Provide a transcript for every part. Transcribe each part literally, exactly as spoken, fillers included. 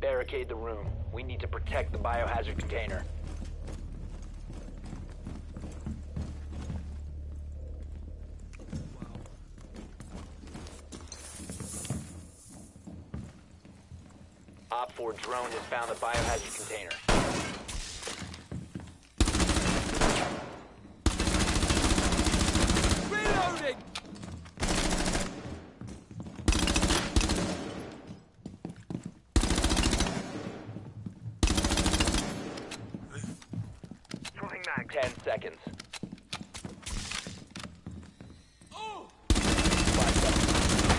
Barricade the room. We need to protect the biohazard container. Op four drone has found the biohazard container. Reloading! Ten seconds. Oh! Five seconds.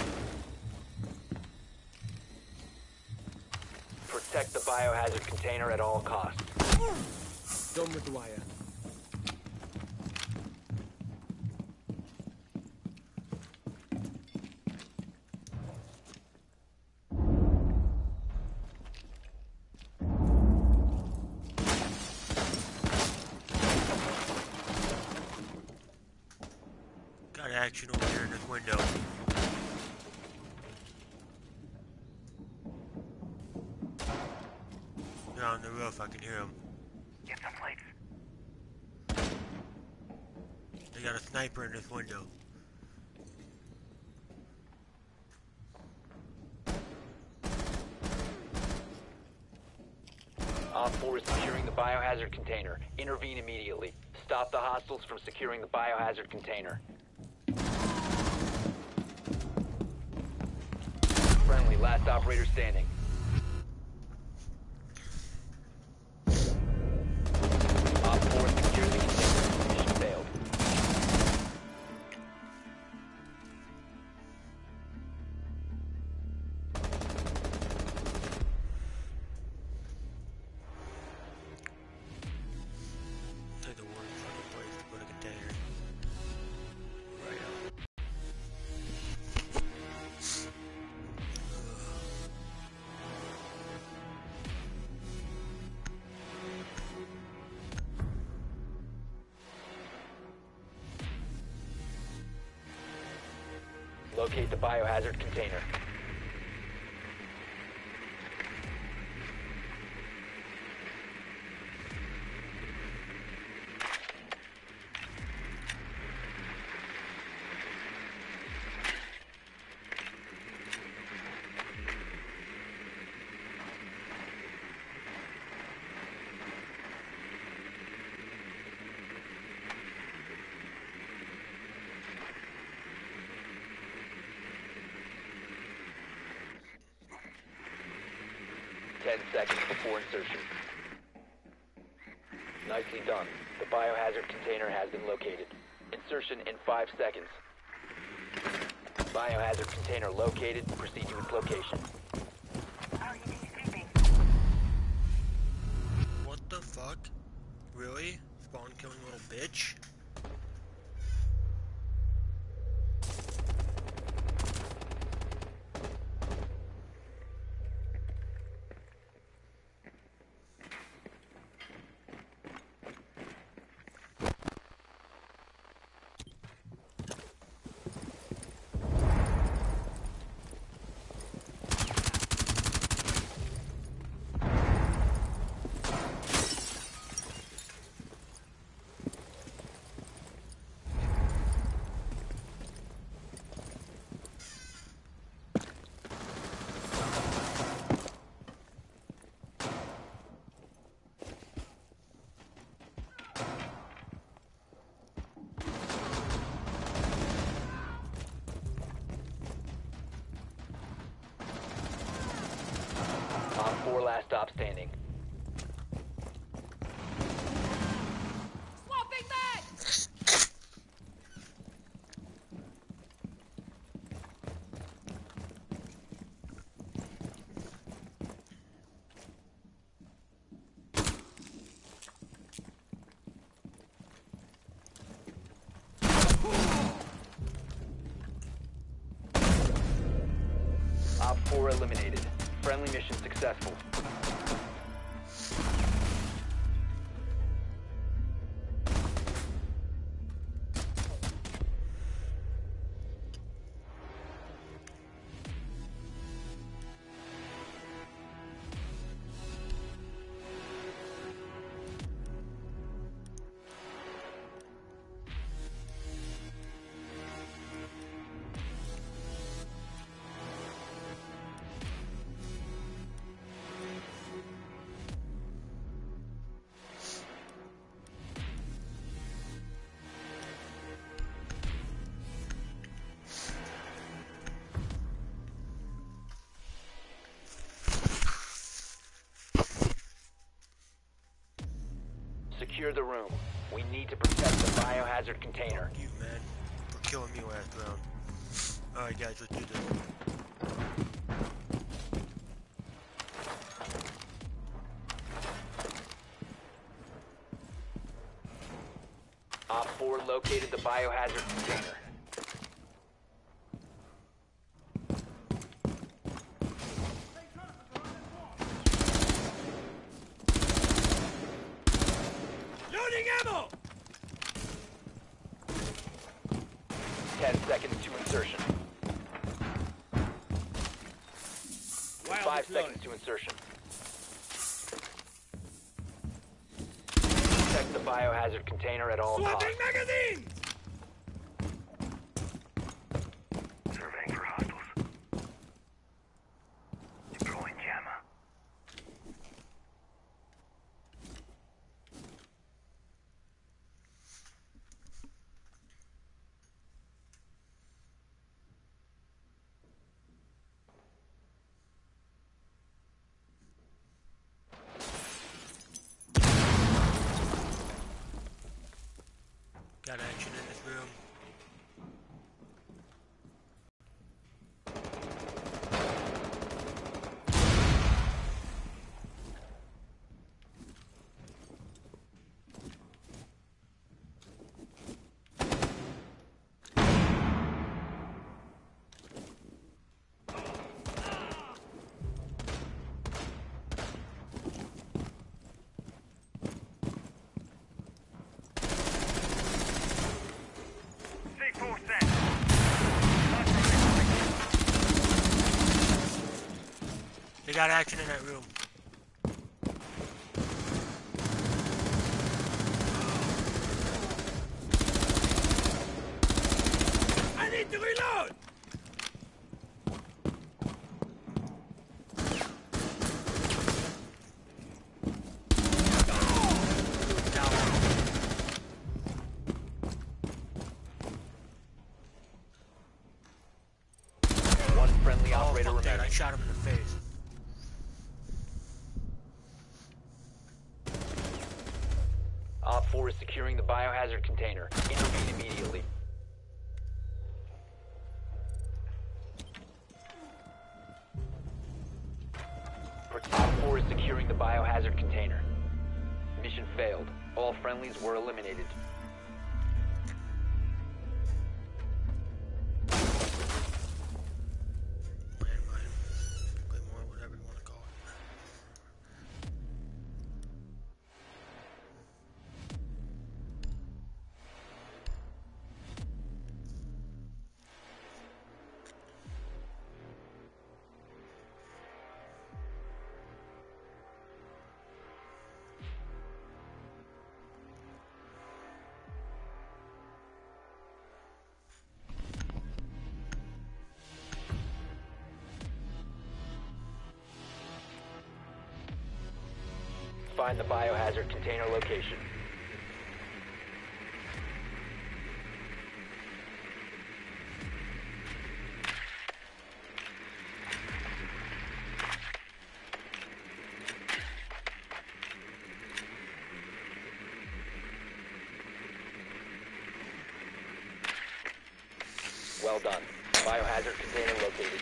Protect the biohazard container at all costs. Done with the wire. Got action over here in this window. They're on the roof, I can hear them. Get some plates. They got a sniper in this window. Op four is securing the biohazard container. Intervene immediately. Stop the hostiles from securing the biohazard container. Friendly, last operator standing. Op four secure the container. Mission failed. Like the worst fucking place to put a container. Right out. Locate the biohazard container. Ten seconds before insertion. Nicely done. The biohazard container has been located. Insertion in five seconds. Biohazard container located. Proceed to its location. What the fuck? Really? Spawn killing little bitch? Op four last stop standing. Swapping back! Op four eliminated. Friendly mission successful. Secure the room. We need to protect the biohazard container. You, man. For killing me last round. Alright, guys, let's do this. Op four located the biohazard container. Loading ammo! Ten seconds to insertion. Wild Five deployed. seconds to insertion. Protect the biohazard container at all costs. Swapping magazines! Surveying for hostiles. Deploying jammer. Got action in this room. C four set. They got action in that room. I need to reload! Down. One friendly Oh, operator fuck that. I remaining. shot him in the face. Op four is securing the biohazard container. Intervene immediately. Op four is securing the biohazard container. Mission failed. All friendlies were eliminated. Landmine. Claymore, whatever you want to call it. Find the biohazard container location. Well done. Biohazard container located.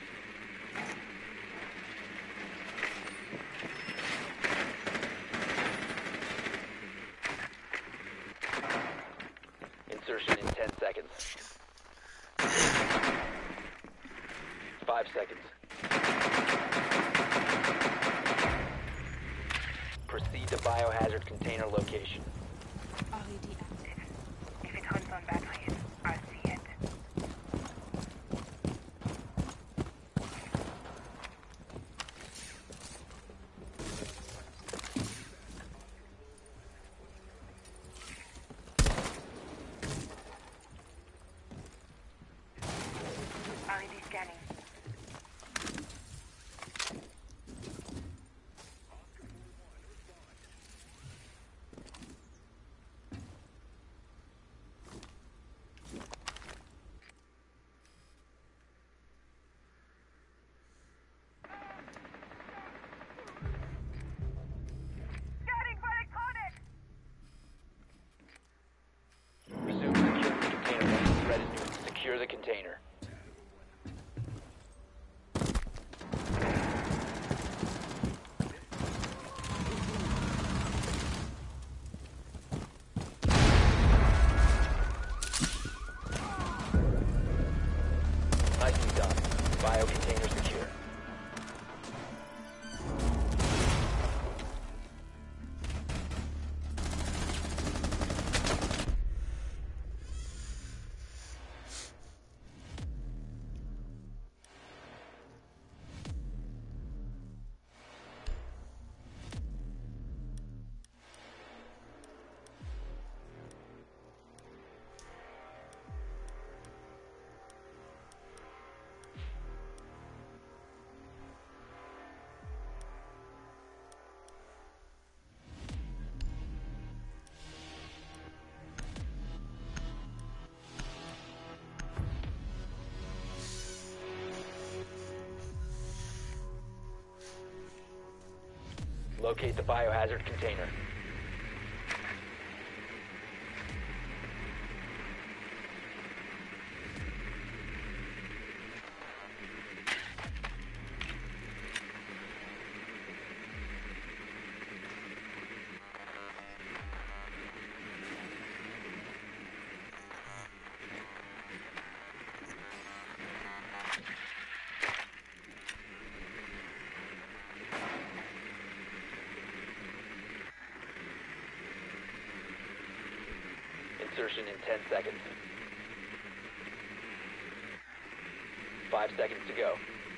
Insertion in ten seconds. Five seconds. Proceed to biohazard container location. R E D active. If it runs on batteries, I'll see it. R E D scanning. the container. Nicely done. Bio container secure. Locate the biohazard container. Insertion in ten seconds. Five seconds to go.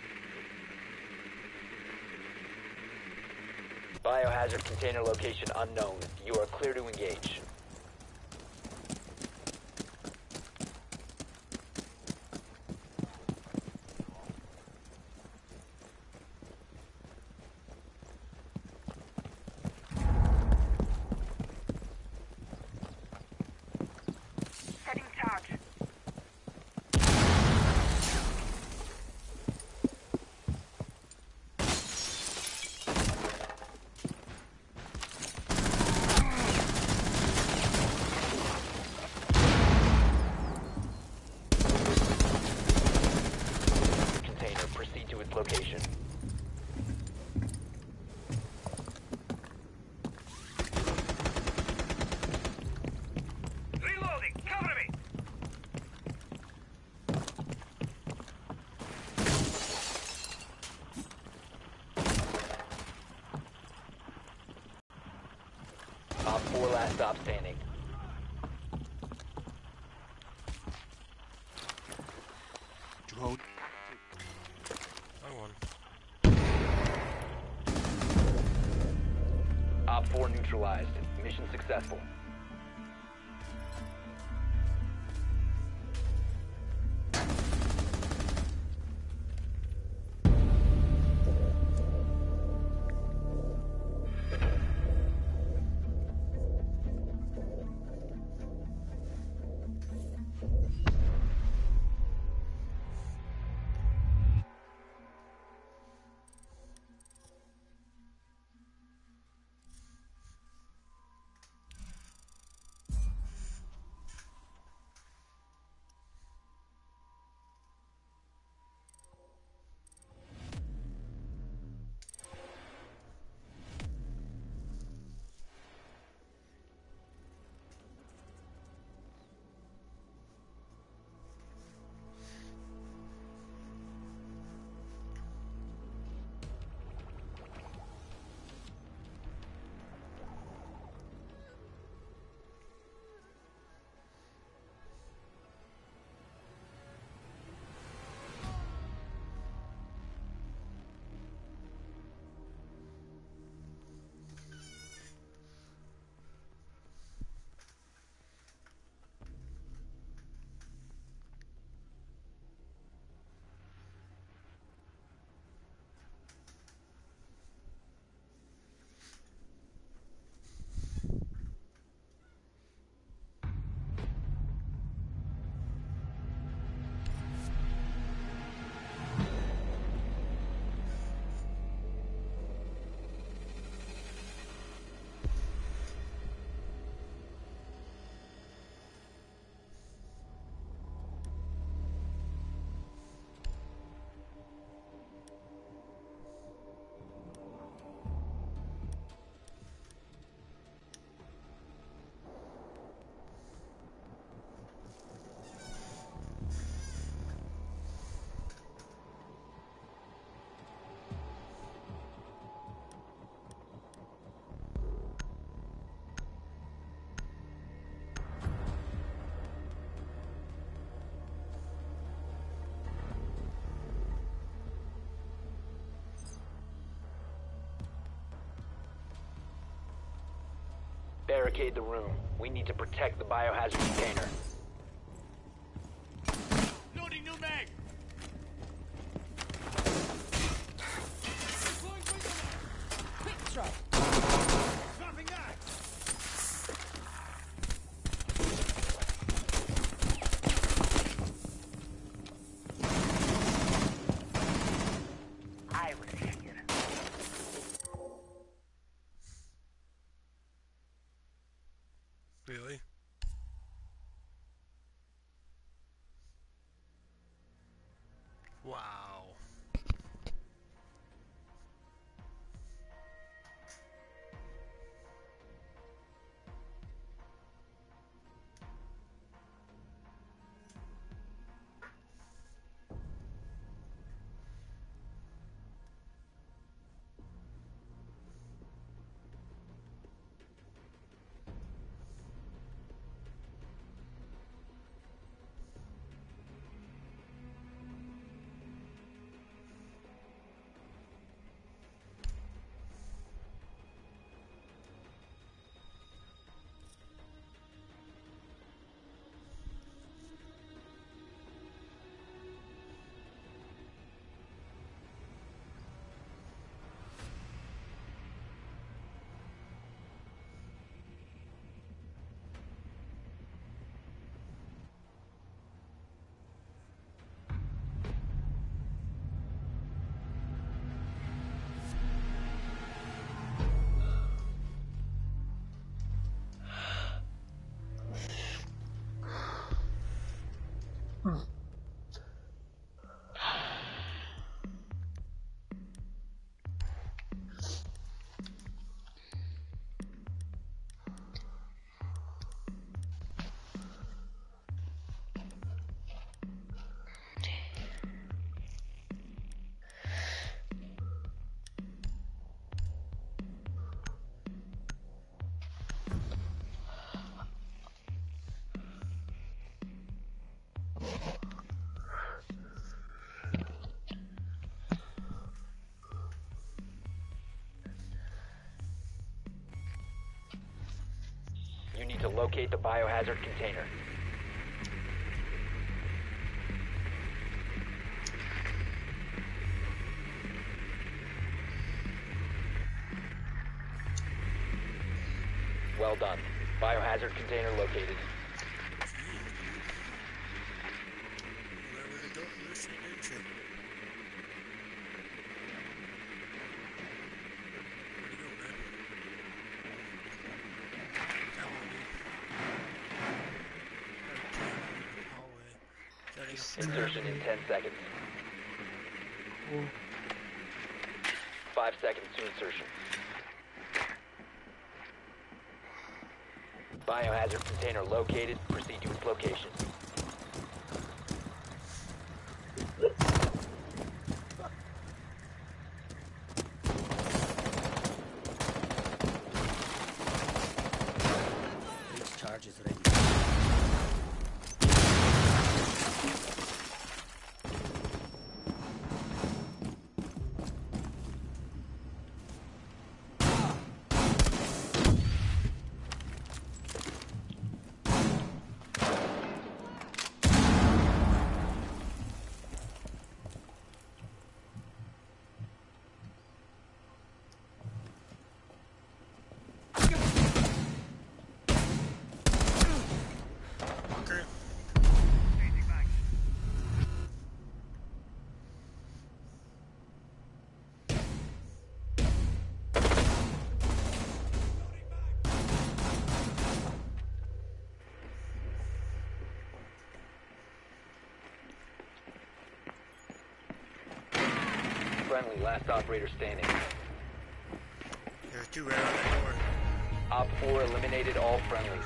Biohazard container location unknown. You are clear to engage. Setting charge. Container, proceed to its location. Reloading! Cover me! Op four last stop standing. Drone. I won. Op four neutralized. Mission successful. barricade the room. We need to protect the biohazard container. Loading new mag. Quick drop. Dropping mag. I was here. Really? Wow. You need to locate the biohazard container. Well done. Biohazard container located. Wherever they go, we're shit, ain't you? Where'd he go, man? That one, dude. Got a camera in the hallway. Got a Insertion in ten seconds. Five seconds to insertion. Biohazard container located. Proceed to its location. Each charge is ready. Okay. Friendly, last operator standing. There's two right on that door. Op four eliminated all friendlies.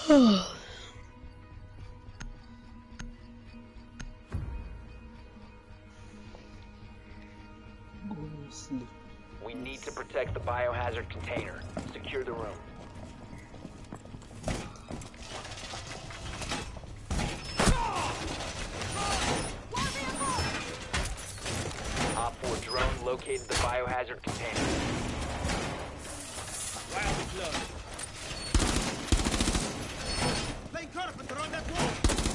We need to protect the biohazard container. Secure the room. Op four drone located the biohazard container. Wild deployed. Playing carpenter on that wall.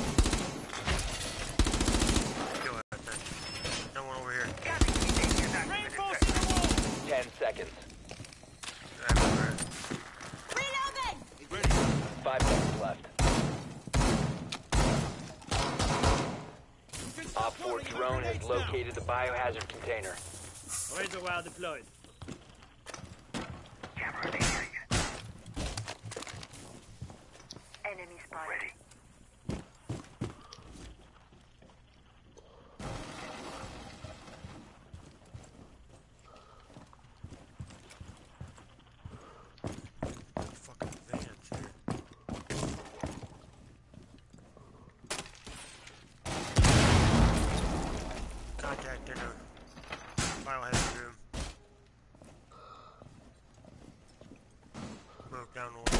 Kill it, I think. No one over here. Reinforcing the wall. Ten seconds. I'm over it. Reloading! Ready. Five seconds left. You can Op stop four throwing your drone has grenades now. located the biohazard container. Razor wire deployed. Enemy spotted. Ready. Fucking vans here. Contact in a biohazard room. Broke down one.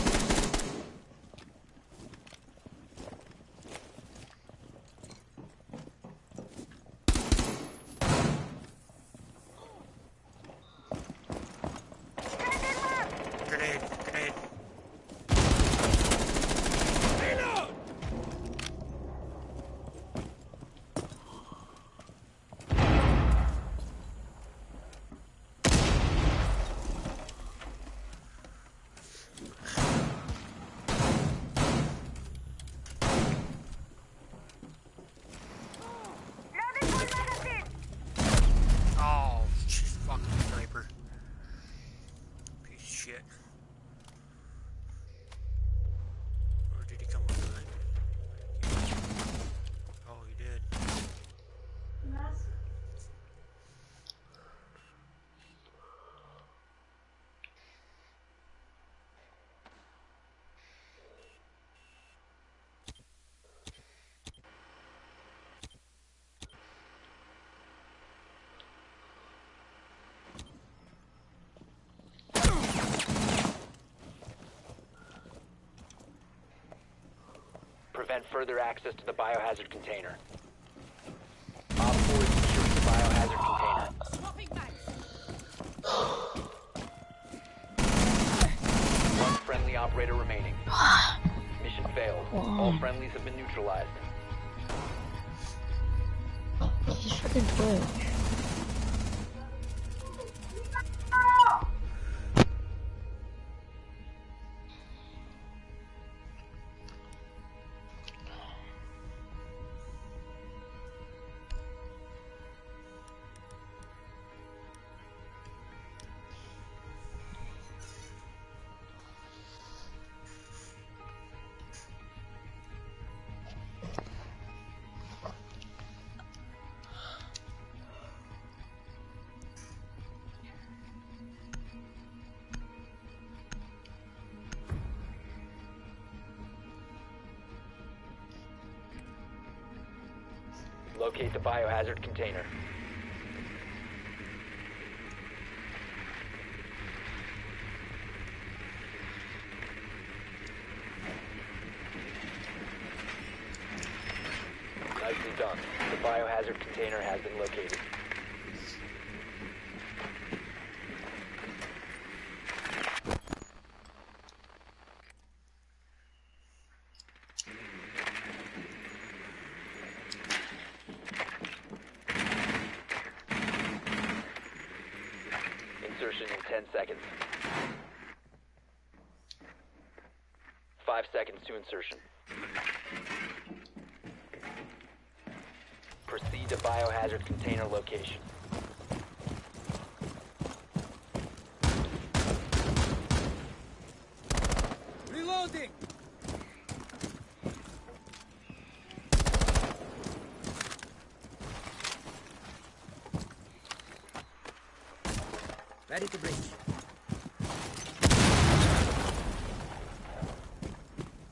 Grenade, grenade. Reload! Loaded full magazine. Oh, she's fucking sniper. Piece of shit. Or did he come up with it? Oh, he did. Prevent further access to the biohazard container. Op four is securing the biohazard container. Swapping bags. One friendly operator remaining. Mission failed. All friendlies have been neutralized. He's fucking Twitch. Locate the biohazard container. Nicely done. The biohazard container has been located. Insertion in ten seconds. Five seconds to insertion. Proceed to biohazard container location. Reloading! Ready to breach.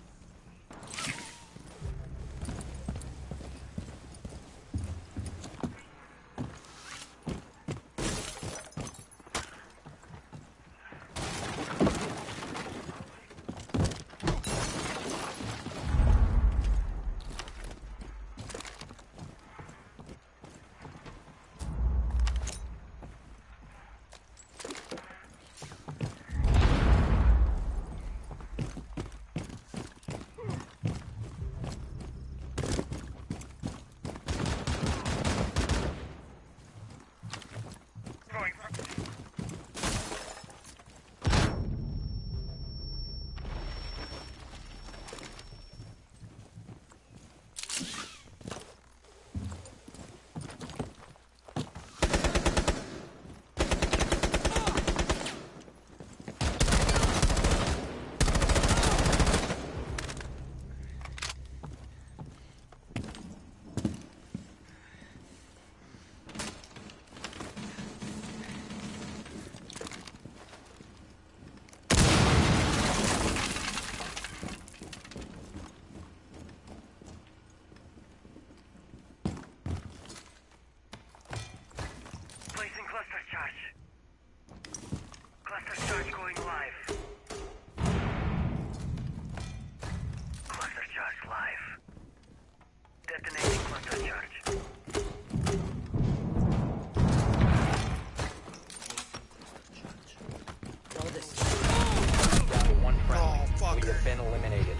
been eliminated.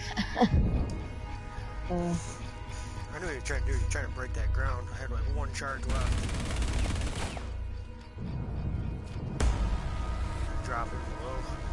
Uh, I knew what you were trying to do. You're trying to break that ground. I had like one charge left. Drop it below.